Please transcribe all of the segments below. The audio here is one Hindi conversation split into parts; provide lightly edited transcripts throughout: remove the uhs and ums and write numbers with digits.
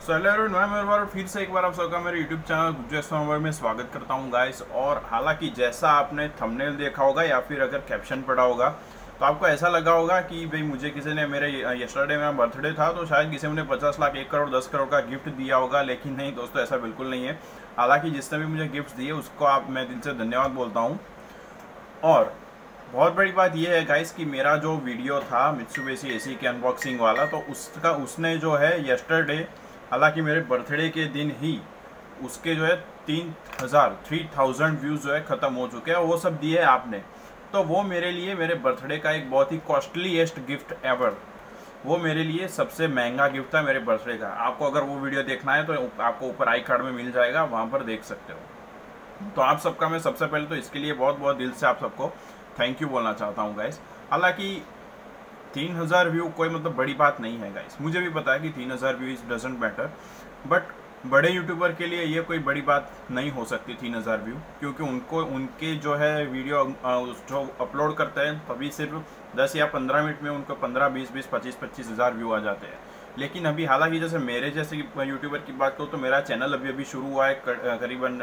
मैं मेरे बार फिर से एक बार आप सबका मेरे YouTube चैनल गुजरात नंबर में स्वागत करता हूं गाइस। और हालांकि जैसा आपने थंबनेल देखा होगा या फिर अगर कैप्शन पढ़ा होगा तो आपको ऐसा लगा होगा कि भाई मुझे किसी ने मेरे यस्टरडे मेरा बर्थडे था तो शायद किसी ने 50 लाख 1 करोड़ 10 करोड़ का गिफ्ट दिया होगा। लेकिन नहीं दोस्तों, ऐसा बिल्कुल नहीं है। हालांकि जिसने भी मुझे गिफ्ट दिए उसको मैं दिल से धन्यवाद बोलता हूँ। और बहुत बड़ी बात यह है गाइस कि मेरा जो वीडियो था मित्सुबिशी एसी के अनबॉक्सिंग वाला, तो उसने जो है यस्टरडे, हालांकि मेरे बर्थडे के दिन ही उसके जो है 3000 व्यूज़ जो है ख़त्म हो चुके हैं। वो सब दिए आपने, तो वो मेरे लिए मेरे बर्थडे का एक बहुत ही कॉस्टलीएस्ट गिफ्ट एवर, वो मेरे लिए सबसे महंगा गिफ्ट था मेरे बर्थडे का। आपको अगर वो वीडियो देखना है तो आपको ऊपर आई कार्ड में मिल जाएगा, वहाँ पर देख सकते हो। तो आप सबका मैं सबसे पहले तो इसके लिए बहुत बहुत दिल से आप सबको थैंक यू बोलना चाहता हूँ गाइस। हालांकि 3000 व्यू कोई मतलब बड़ी बात नहीं है गाइस, मुझे भी पता है कि 3000 view is doesn't matter, but बड़े यूट्यूबर के लिए ये कोई बड़ी बात नहीं हो सकती 3000 व्यू, क्योंकि उनके जो है वीडियो जो अपलोड करते हैं तभी सिर्फ 10 या 15 मिनट में उनको 15, 20, 25 हज़ार व्यू आ जाते हैं। लेकिन अभी हालांकि जैसे मेरे जैसे यूट्यूबर की बात करूँ तो मेरा चैनल अभी शुरू हुआ है करीबन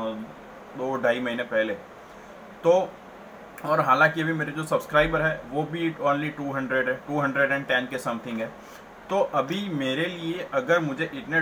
2-2.5 महीने पहले। तो और हालांकि अभी मेरे जो सब्सक्राइबर है वो भी ओनली 200 है, 210 के समथिंग है। तो अभी मेरे लिए अगर मुझे इतने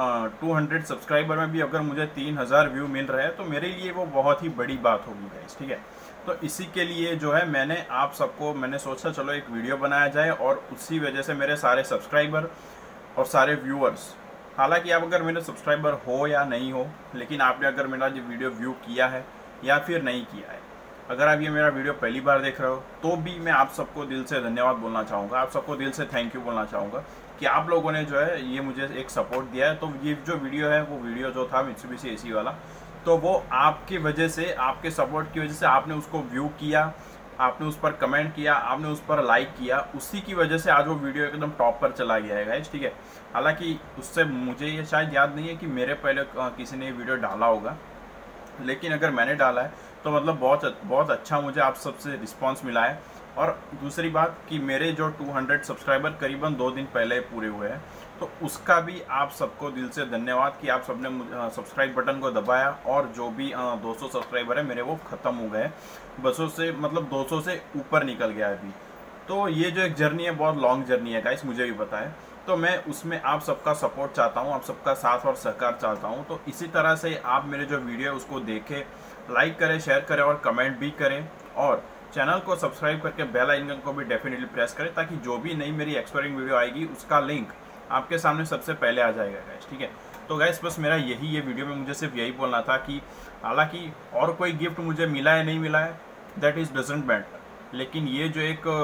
200 सब्सक्राइबर में भी अगर मुझे 3000 व्यू मिल रहे हैं तो मेरे लिए वो बहुत ही बड़ी बात होगी गाइस, ठीक है। तो इसी के लिए जो है मैंने सोचा चलो एक वीडियो बनाया जाए, और उसी वजह से मेरे सारे सब्सक्राइबर और सारे व्यूअर्स, हालांकि आप अगर मेरे सब्सक्राइबर हो या नहीं हो, लेकिन आपने अगर मेरा ये वीडियो व्यू किया है या फिर नहीं किया है, अगर आप ये मेरा वीडियो पहली बार देख रहे हो तो भी मैं आप सबको दिल से धन्यवाद बोलना चाहूँगा, आप सबको दिल से थैंक यू बोलना चाहूँगा कि आप लोगों ने जो है ये मुझे एक सपोर्ट दिया है। तो ये जो वीडियो है वो वीडियो जो था मित्सुबिशी एसी वाला, तो वो आपकी वजह से, आपके सपोर्ट की वजह से आपने उसको व्यू किया, आपने उस पर कमेंट किया, आपने उस पर लाइक किया, उसी की वजह से आज वो वीडियो एकदम टॉप पर चला गया है गाइस, ठीक है। हालाँकि उससे मुझे ये शायद याद नहीं है कि मेरे पहले किसी ने वीडियो डाला होगा, लेकिन अगर मैंने डाला है तो मतलब बहुत अच्छा मुझे आप सबसे रिस्पांस मिला है। और दूसरी बात कि मेरे जो 200 सब्सक्राइबर करीबन 2 दिन पहले पूरे हुए हैं, तो उसका भी आप सबको दिल से धन्यवाद कि आप सबने सब्सक्राइब बटन को दबाया, और जो भी 200 सब्सक्राइबर है मेरे वो ख़त्म हो गए, 200 से मतलब 200 से ऊपर निकल गया अभी। तो ये जो एक जर्नी है बहुत लॉन्ग जर्नी है गाइस, मुझे भी पता है। तो मैं उसमें आप सबका सपोर्ट चाहता हूँ, आप सबका साथ और सहकार चाहता हूँ। तो इसी तरह से आप मेरे जो वीडियो है उसको देखें, लाइक करें, शेयर करें और कमेंट भी करें, और चैनल को सब्सक्राइब करके बेल आइकन को भी डेफिनेटली प्रेस करें, ताकि जो भी नई मेरी एक्सपायरिंग वीडियो आएगी उसका लिंक आपके सामने सबसे पहले आ जाएगा गाइस, ठीक है। तो गाइस बस मेरा ये वीडियो में मुझे सिर्फ यही बोलना था कि हालांकि और कोई गिफ्ट मुझे मिला है नहीं मिला है दैट इज़ डजंट मैटर, लेकिन ये जो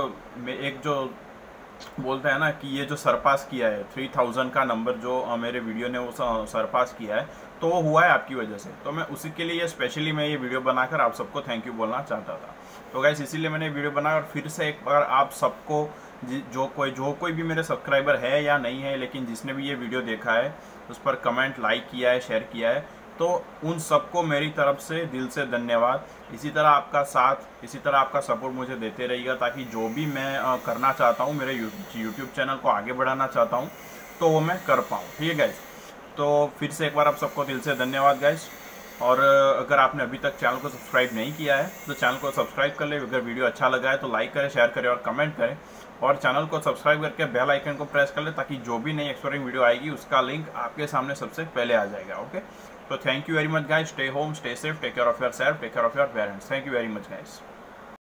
एक जो बोलते हैं ना कि ये जो सरपास किया है 3000 का नंबर जो मेरे वीडियो ने वो सरपास किया है, तो वो हुआ है आपकी वजह से। तो मैं उसी के लिए स्पेशली मैं ये वीडियो बनाकर आप सबको थैंक यू बोलना चाहता था। तो गाइस इसीलिए मैंने वीडियो बनाया, और फिर से एक बार आप सबको जो कोई भी मेरे सब्सक्राइबर है या नहीं है, लेकिन जिसने भी ये वीडियो देखा है, उस पर कमेंट, लाइक किया है, शेयर किया है, तो उन सबको मेरी तरफ से दिल से धन्यवाद। इसी तरह आपका साथ, इसी तरह आपका सपोर्ट मुझे देते रहिएगा, ताकि जो भी मैं करना चाहता हूँ, मेरे यूट्यूब चैनल को आगे बढ़ाना चाहता हूँ, तो वो मैं कर पाऊँ, ठीक है गाइस। तो फिर से एक बार आप सबको दिल से धन्यवाद गाइस। और अगर आपने अभी तक चैनल को सब्सक्राइब नहीं किया है तो चैनल को सब्सक्राइब कर ले। अगर वीडियो अच्छा लगा है तो लाइक करें, शेयर करें और कमेंट करें, और चैनल को सब्सक्राइब करके बेल आइकन को प्रेस कर ले, ताकि जो भी नई एक्सप्लोरिंग वीडियो आएगी उसका लिंक आपके सामने सबसे पहले आ जाएगा। ओके, तो thank you very much guys, stay home, stay safe, take care of yourself, take care of your parents. Thank you very much guys.